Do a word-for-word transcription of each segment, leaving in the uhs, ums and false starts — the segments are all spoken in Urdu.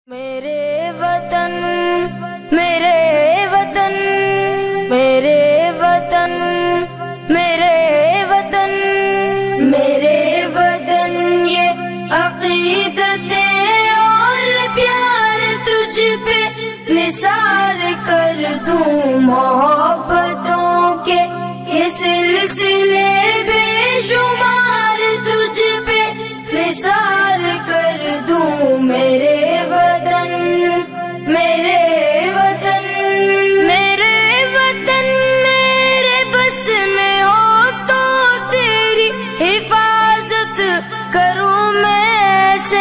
میرے وطن میرے وطن میرے وطن میرے وطن میرے وطن یہ عقیدت اور پیار تجھ پہ نثار کر دوں محبتوں کے یہ سلسلے بے شمار تجھ پہ نثار کر دوں میرے وطن میرے وطن میرے وطن میرے بس میں ہو تو تیری حفاظت کروں میں ایسے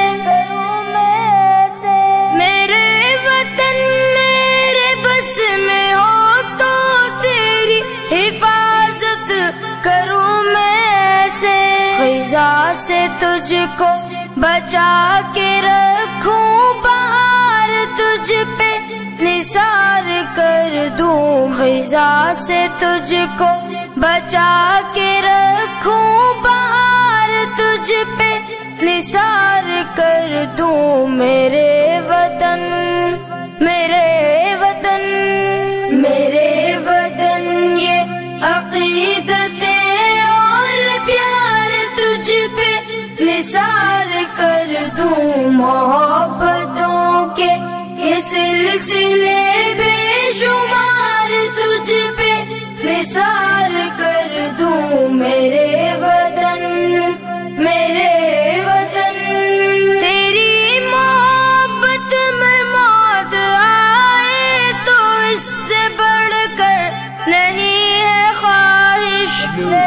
میرے وطن میرے بس میں ہو تو تیری حفاظت کروں میں ایسے خزاں سے تجھ کو بچا کے رکھوں بہار تجھ پہ نثار کر دوں خزاں سے تجھ کو بچا کے رکھوں بہار تجھ پہ نثار کر دوں میرے وطن میرے وطن میرے وطن یہ عقیدت اور پیار تجھ پہ نثار کر دوں محبتوں کے یہ سلسلے بے شمار تجھ پہ نثار کر دوں میرے وطن میرے وطن تیری محبت میں موت آئے تو اس سے بڑھ کر نہیں ہے خواہش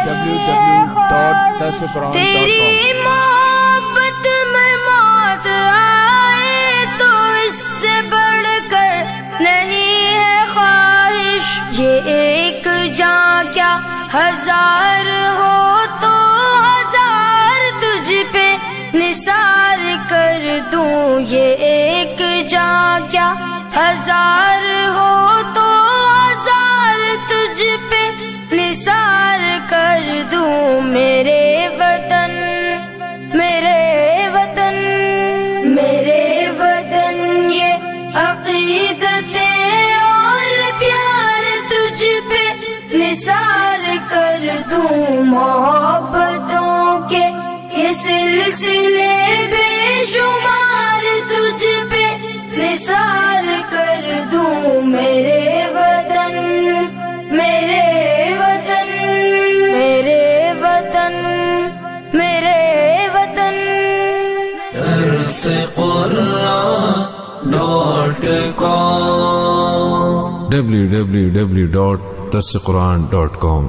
تیری محبت میں موت آئے تو اس سے بڑھ کر نہیں ہے خواہش یہ ایک جان کیا ہزار ہو تو ہزار تجھ پہ نثار کر دوں یہ ایک جان کیا ہزار ہو تو ہزار تجھ پہ نثار کر دوں میرے وطن میرے وطن میرے وطن یہ عقیدت اور پیار تجھ پہ نثار کر دوں محبتوں کے یہ سلسلے بے شمار تجھ پہ نثار کر دوں میرے وطن میرے وطن میرے وطن میرے وطن Dars Quran dot com W W W dot Dars Quran dot کام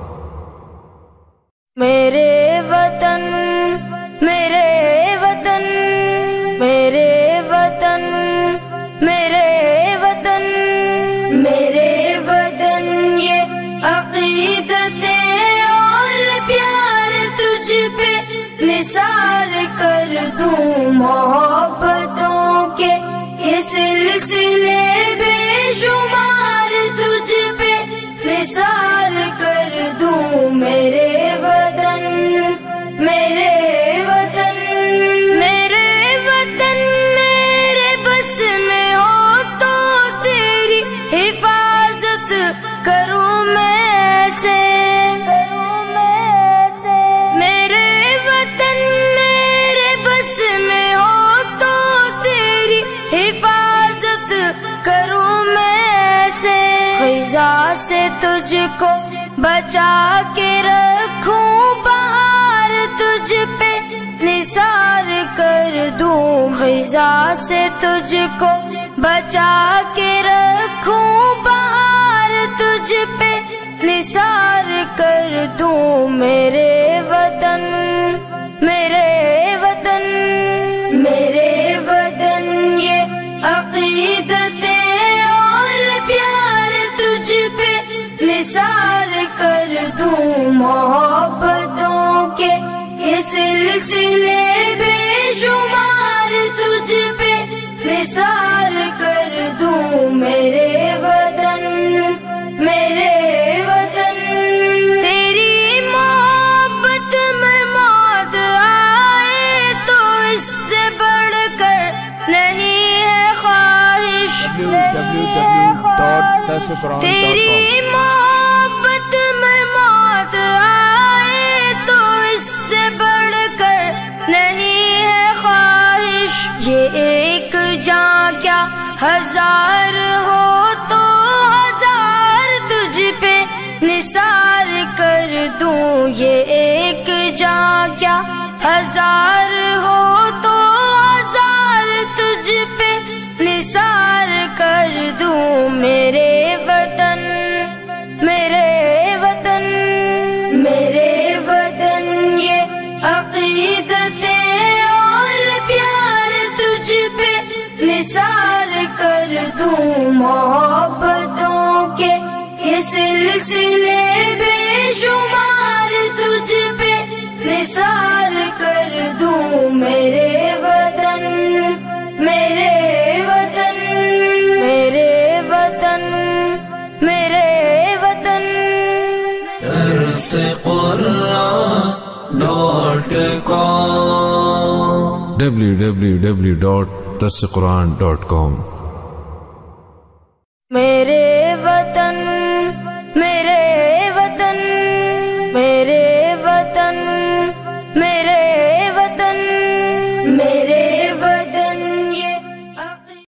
میرے وطن میرے وطن میرے وطن میرے وطن میرے وطن یہ عقیدت اور پیار تجھ پہ نثار کر دوں محبتوں کے یہ سلسلے بے شمار تجھ پہ نثار کر دوں میرے وطن میرے وطن میرے وطن میرے بس میں ہو تو تیری حفاظت کروں میں ایسے میرے وطن میرے بس میں ہو تو تیری حفاظت کروں میں ایسے خزاں سے تجھ کو بچا کے رکھوں بہار تجھ پہ نثار کر دوں خزاں سے تجھ کو بچا کے رکھوں بہار تجھ پہ نثار کر دوں میرے وطن میرے وطن میرے وطن یہ عقیدت اور پیار تجھ پہ نثار کر دوں محبتوں کے یہ سلسلے بے شمار تجھ پہ نثار کر دوں میرے وطن میرے وطن تیری محبت W W W dot Dars Quran dot کام۔ تیری محبت میں موت آئے تو اس سے بڑھ کر نہیں ہے خواہش، یہ ایک جان کیا ہزار ہو تو ہزار تجھ پہ نثار کر دوں، یہ ایک جان کیا ہزار ہو تو ہزار تجھ پہ نثار کر دوں۔ میرے وطن میرے وطن میرے وطن یہ عقیدتیں اور پیار تجھ پہ نثار کر دوں، محبتوں کے یہ سلسلے بے شمار تجھ پہ نثار کر دوں۔ میرے وطن میرے وطن میرے وطن میرے وطن۔ Dars Quran dot com W W W dot Dars Quran dot کام۔ میرے وطن میرے وطن میرے